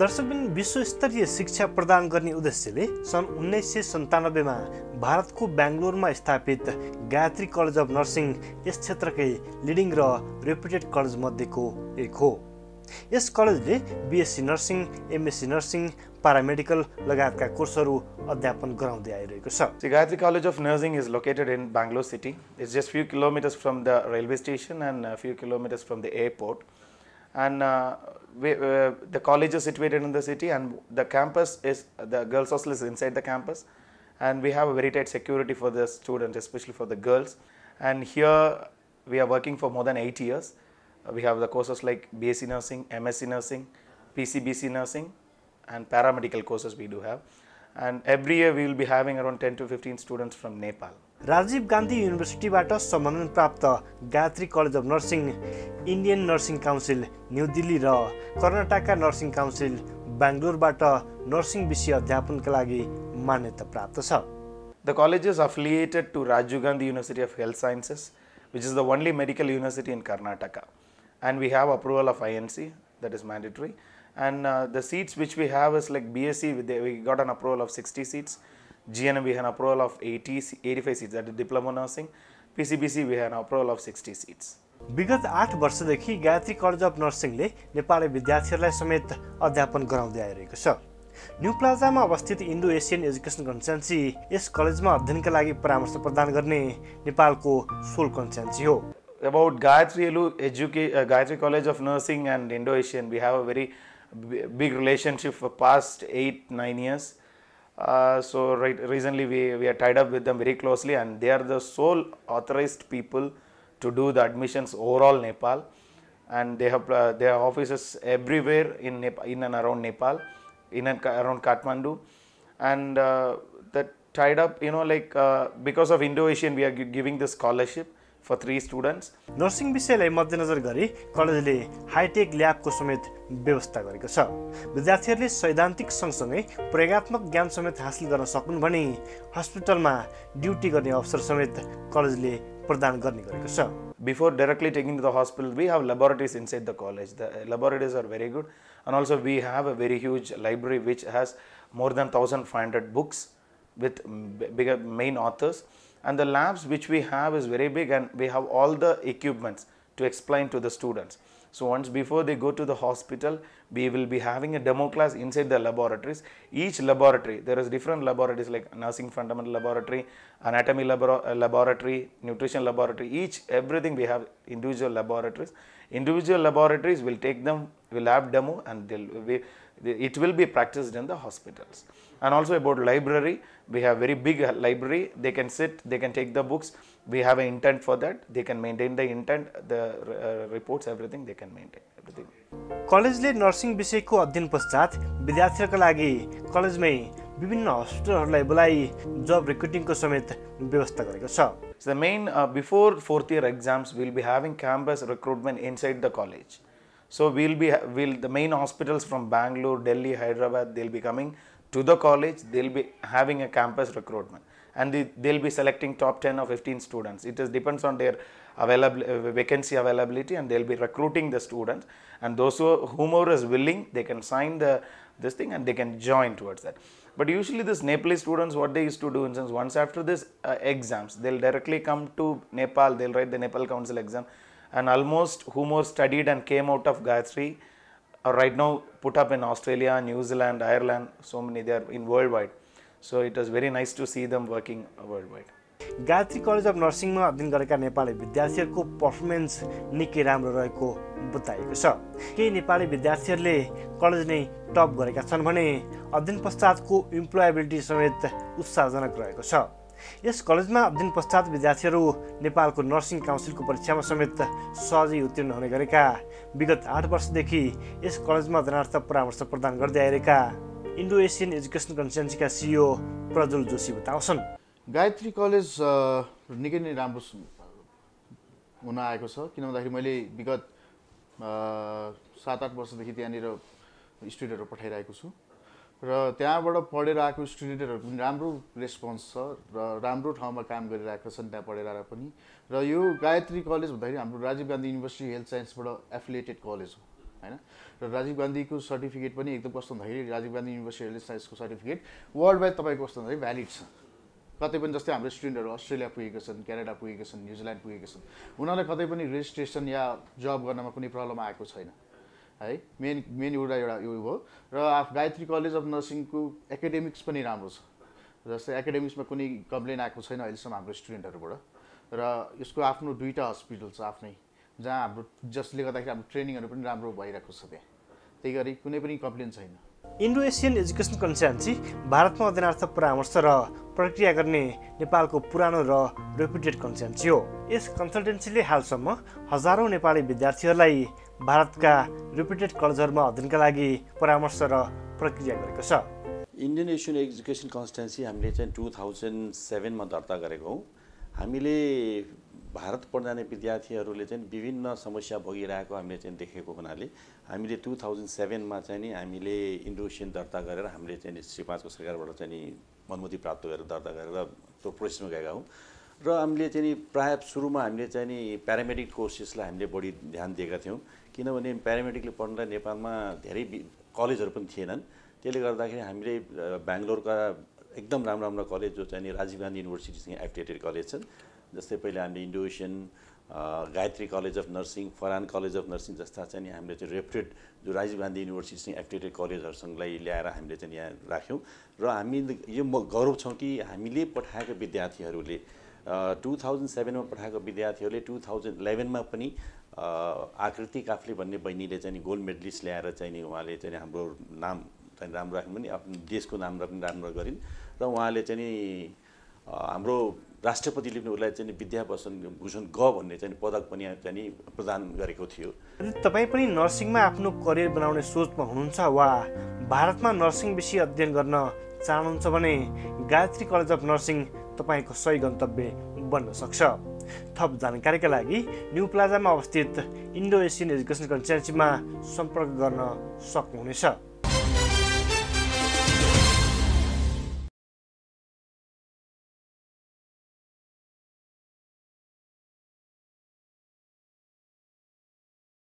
दर्शकबिन विश्वस्तरीय शिक्षा प्रदान गर्ने उद्देश्यले सन् 1997 मा भारतको बेंगलोरमा स्थापित गायत्री कलेज अफ नर्सिङ यस क्षेत्रकै लिडिङ र रेपुटेड कलेज मध्येको एक हो। यस कलेजले BSc nursing, MSc nursing, paramedical लगायतका कोर्सहरू अध्यापन गराउँदै आइरहेको छ। The Gayathri College of Nursing is located in Bangalore city. It's just few kilometers from the railway station and a few kilometers from the airport. And the college is situated in the city, and the campus is, the girls hostel is inside the campus, and we have a very tight security for the students, especially for the girls. And here we are working for more than 8 years. We have the courses like BSc nursing, MSc nursing, PCBC nursing, and paramedical courses we do have. And every year we will be having around 10 to 15 students from Nepal. Rajiv Gandhi युनिभर्सिटीबाट सम्मानन प्राप्त Gayatri college of nursing, Indian nursing council new Delhi र कर्नाटकका nursing council बेंगलोरबाट nursing विषय अध्यापनका लागि मान्यता प्राप्त छ। The college is affiliated to Rajiv Gandhi University of Health Sciences, which is the only medical university in Karnataka. And we have approval of INC, that is mandatory. And the seats which we have is like BSc, we got an approval of 60 seats. GNM we have an approval of 85 seats, that is diploma nursing. PCBC we have an approval of 60 seats. विगत 8 वर्षदेखि Gayatri college of नर्सिङले नेपाली विद्यार्थीहरूलाई समेत अध्यापन गराउँदै आइरहेको छ। New प्लाजामा अवस्थित इन्डो एसियन एजुकेसन कन्सल्टेन्सी यस कलेजमा अध्ययनका लागि परामर्श प्रदान गर्ने नेपालको सोल कन्सल्टेन्सी हो। About Gayathri College of Nursing and Indo Asian, we have a very big relationship for past 8-9 years. So recently we are tied up with them very closely, and they are the sole authorized people to do the admissions overall Nepal, and they have their offices everywhere in and around Nepal, in and around Kathmandu. And that tied up, because of Indo Asian, we are giving the scholarship for 3 students. Nursing विषयलाई मध्यनजर गरी कलेजले hi tech ल्याबको समेत व्यवस्था गरेको छ। विद्यार्थीहरूले सैद्धान्तिक सँगसँगै प्रयोगात्मक ज्ञान समेत हासिल गर्न सकुन् भने हस्पिटलमा ड्युटी गर्ने अवसर समेत कलेजले प्रदान गर्ने गरेको छ। Before directly taking to the hospital, we have laboratories inside the college. The laboratories are very good, and also we have a very huge library which has more than 1,500 books with bigger main authors. And the labs which we have is very big, and we have all the equipments to explain to the students. So once before they go to the hospital, we will be having a demo class inside the laboratories. Each laboratory, there is different laboratories like nursing fundamental laboratory, anatomy laboratory, nutrition laboratory, everything we have individual laboratories. Individual laboratories will take them, will have demo, and it will be practiced in the hospitals. And also about library, we have very big library. They can sit, they can take the books. We have an intent for that. They can maintain the intent, the reports, everything they can maintain. Everything. कलेजले nursing विषयको अध्ययन पश्चात विद्यार्थीहरूका लागि कलेजमै विभिन्न हस्पिटलहरूलाई बोलाई जब रिक्रुटिङको समेत व्यवस्था गरेको छ। So the main before 4th year exams, we'll be having campus recruitment inside the college. So the main hospitals from Bangalore, Delhi, Hyderabad, they'll be coming to the college. They'll be having a campus recruitment, and they'll be selecting top 10 or 15 students. It depends on their vacancy availability, and they'll be recruiting the students, and those whomever is willing, they can sign this thing and they can join towards that. But usually this Nepalese students, what they used to do, instance, once after this exams, they'll directly come to Nepal, they'll write the Nepal Council exam, and almost whomever studied and came out of Gayathri are right now put up in Australia, New Zealand, Ireland, so many, they are in worldwide. So it was very nice to see them working worldwide. Gayatri college of नर्सिङमा अध्ययन गरेका नेपाली विद्यार्थीहरूको performance निकै राम्रो रहेको बताइएको छ। केही नेपाली विद्यार्थीहरूले कलेज नै टप गरेका छन् भने अध्ययन पश्चातको इम्प्लोएबिलिटी समेत उत्साहजनक रहेको छ। यस कलेजमा अध्ययन पश्चात विद्यार्थीहरू नेपालको नर्सिङ काउन्सिलको परीक्षामा समेत सहजै उत्तीर्ण हुने गरेका विगत 8 वर्षदेखि यस कलेजमा अध्ययनार्थ परामर्श प्रदान गर्दै आइरहेका इन्डो एसियन एजुकेसन कन्सल्टेन्सीका सिइओ प्रज्वल जोशी बताउँछन्। गायत्री कलेज निकै नै राम्रो हुन आएको छ, किन भन्दाखेरि मैले विगत 7-8 वर्षदेखि त्यहाँनिर स्टुडेन्टहरू पठाइरहेको छु र त्यहाँबाट पढेर आएको स्टुडेन्टहरूको पनि राम्रो रेस्पोन्स छ र राम्रो ठाउँमा काम गरिरहेका छन् त्यहाँ पढेर आएर पनि। र यो गायत्री कलेज भन्दाखेरि हाम्रो राजीव गान्धी युनिभर्सिटी हेल्थ साइन्सबाट एफिलिएटेड कलेज हो, हैन र राजीव गान्धीको सर्टिफिकेट पनि एकदम कस्तो भन्दाखेरि राजीव गान्धी युनिभर्सिटी हेल्थ साइन्सको सर्टिफिकेट वर्ल्ड वाइड तपाईँको कस्तो भन्दाखेरि भ्यालिड छ कतै पनि जस्तै हाम्रो स्टुडेन्टहरू अस्ट्रेलिया पुगेका छन् क्यानाडा पुगेका छन् न्युजिल्यान्ड पुगेका छन् उनीहरूलाई कतै पनि रेजिस्ट्रेसन या जब गर्नमा कुनै प्रब्लम आएको छैन है मेन एउटा यो हो र गायत्री कलेज अफ नर्सिङको एकाडेमिक्स पनि राम्रो छ जस्तै एकाडेमिक्समा कुनै कम्प्लेन आएको छैन अहिलेसम्म हाम्रो स्टुडेन्टहरूबाट र यसको आफ्नो 2टा हस्पिटल छ आफ्नै जहाँ हाम्रो जसले गर्दाखेरि हाम्रो ट्रेनिङहरू पनि राम्रो भइरहेको छ त्यहाँ त्यही गरी कुनै पनि कम्प्लेन छैन इन्डो एसियन एजुकेसन कन्सल्टेन्सी भारतमा अध्ययनार्थ परामर्श र प्रक्रिया गर्ने नेपालको पुरानो र रेपुटेड कन्सल्टेन्सी हो यस कन्सल्टेन्सीले हालसम्म हजारौं नेपाली विद्यार्थीहरूलाई भारतका रेपुटेड कलेजहरूमा अध्ययनका लागि परामर्श र प्रक्रिया गरेको छ इन्डियन एसियन एजुकेसन कन्सल्टेन्सी हामीले चाहिँ 2007 मा दर्ता गरेको हौं हामीले भारत पढ्न जाने विद्यार्थीहरूले चाहिँ विभिन्न समस्या भोगिरहेको हामीले चाहिँ देखेको हुनाले हामीले 2007 मा चाहिँ नि हामीले इन्डो एसियन दर्ता गरेर हामीले चाहिँ श्री 5 को सरकारबाट चाहिँ नि अनुमति प्राप्त गरेर दर्ता गरेर त्यो प्रोसेसमा गएका हौं र हामीले चाहिँ नि प्राय सुरुमा हामीले चाहिँ नि प्यारामेडिक कोर्सेसलाई हामीले बढी ध्यान दिएका थियौं किनभने प्यारामेडिकले पढ्न नेपालमा धेरै कलेजहरू पनि थिएनन् त्यसले गर्दाखेरि हामीले बेंगलोरका एकदम राम्रो कलेज जो चाहिँ नि राजीव गान्धी युनिभर्सिटीसँग एफिलिएटेड कलेज छन् जस्तै पहिले हामीले Indo Asian Gayatri college of nursing Farhan college of nursing जस्ता चाहिँ हामीले चाहिँ रेपुटेड जो राजीव गान्धी युनिभर्सिटीसँग एफिलिएटेड कलेजहरुसँगलाई ल्याएर हामीले चाहिँ यहाँ राख्यौं र हामी यो गौरव छौं कि हामीले पठाएका विद्यार्थीहरूले 2007 मा पठाएका विद्यार्थीहरूले 2011 मा पनि आकृति काफ्ले भन्ने बहिनीले चाहिँ गोल्ड मेडलिस्ट ल्याएर चाहिँ नि उहाँले चाहिँ हाम्रो नाम चाहिँ राम्रो राख्नु पनि आफ्नो देशको नाम पनि राम्रो गरिन् र उहाँले चाहिँ हाम्रो राष्ट्रपतिले पनि उलाई चाहिँ विद्याभूषण ग भन्ने चाहिँ पदक पनि चाहिँ प्रदान गरेको थियो यदि तपाई पनि नर्सिङमा आफ्नो करियर बनाउने सोचमा हुनुहुन्छ वा भारतमा नर्सिङ विषय अध्ययन गर्न चाहनुहुन्छ भने गायत्री कलेज अफ नर्सिङ तपाईको सही गन्तव्य बन्न सक्छ थप जानकारीका लागि न्यू प्लाजामा अवस्थित इन्डो एसियन एजुकेसन कन्सल्टेन्सीमा सम्पर्क गर्न सक्नुहुनेछ